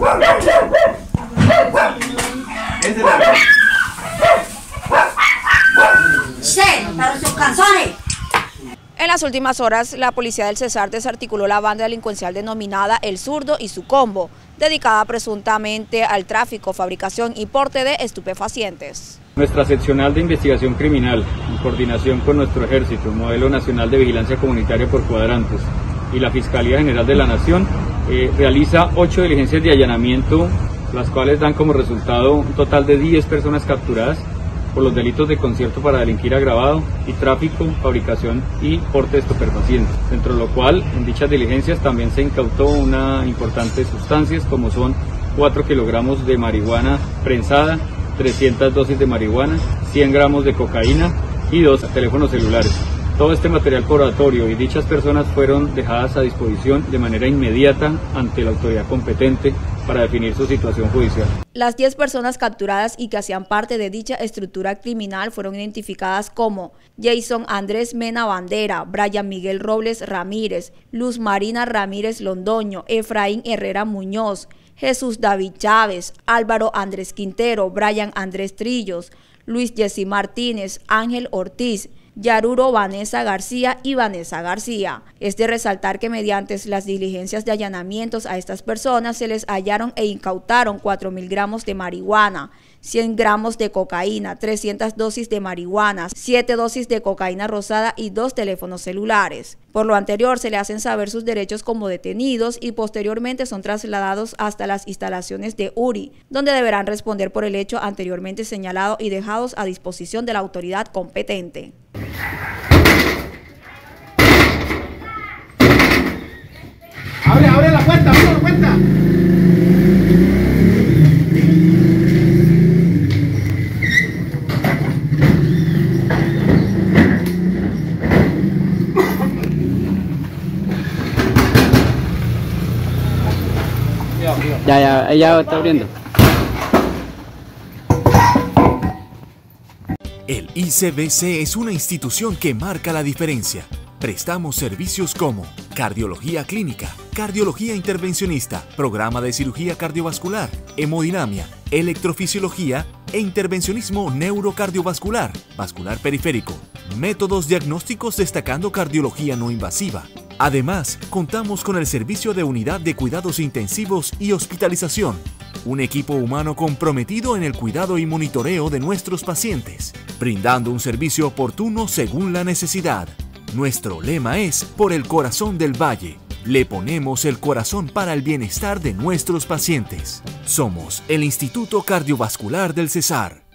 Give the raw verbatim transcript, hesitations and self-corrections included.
En las últimas horas, la policía del Cesar desarticuló la banda delincuencial denominada El Zurdo y su combo, dedicada presuntamente al tráfico, fabricación y porte de estupefacientes. Nuestra seccional de investigación criminal, en coordinación con nuestro ejército, Modelo Nacional de Vigilancia Comunitaria por Cuadrantes y la Fiscalía General de la Nación, eh, realiza ocho diligencias de allanamiento, las cuales dan como resultado un total de diez personas capturadas por los delitos de concierto para delinquir agravado y tráfico, fabricación y porte de estupefacientes, dentro de lo cual en dichas diligencias también se incautó una importante sustancias como son cuatro kilogramos de marihuana prensada, trescientas dosis de marihuana, cien gramos de cocaína y dos teléfonos celulares. Todo este material probatorio y dichas personas fueron dejadas a disposición de manera inmediata ante la autoridad competente para definir su situación judicial. Las diez personas capturadas y que hacían parte de dicha estructura criminal fueron identificadas como Jason Andrés Mena Bandera, Brian Miguel Robles Ramírez, Luz Marina Ramírez Londoño, Efraín Herrera Muñoz, Jesús David Chávez, Álvaro Andrés Quintero, Brian Andrés Trillos, Luis Jessy Martínez, Ángel Ortiz, Yaruro Vanessa García y Vanessa García. Es de resaltar que mediante las diligencias de allanamientos a estas personas se les hallaron e incautaron cuatro mil gramos de marihuana, cien gramos de cocaína, trescientas dosis de marihuana, siete dosis de cocaína rosada y dos teléfonos celulares. Por lo anterior, se le hacen saber sus derechos como detenidos y posteriormente son trasladados hasta las instalaciones de U R I, donde deberán responder por el hecho anteriormente señalado y dejados a disposición de la autoridad competente. ¡Abre, abre la puerta, abre la puerta! Ya, ya, ella está abriendo. El I C B C es una institución que marca la diferencia. Prestamos servicios como cardiología clínica, cardiología intervencionista, programa de cirugía cardiovascular, hemodinamia, electrofisiología e intervencionismo neurocardiovascular, vascular periférico, métodos diagnósticos destacando cardiología no invasiva. Además, contamos con el servicio de unidad de cuidados intensivos y hospitalización, un equipo humano comprometido en el cuidado y monitoreo de nuestros pacientes, brindando un servicio oportuno según la necesidad. Nuestro lema es Por el corazón del Valle. Le ponemos el corazón para el bienestar de nuestros pacientes. Somos el Instituto Cardiovascular del Cesar.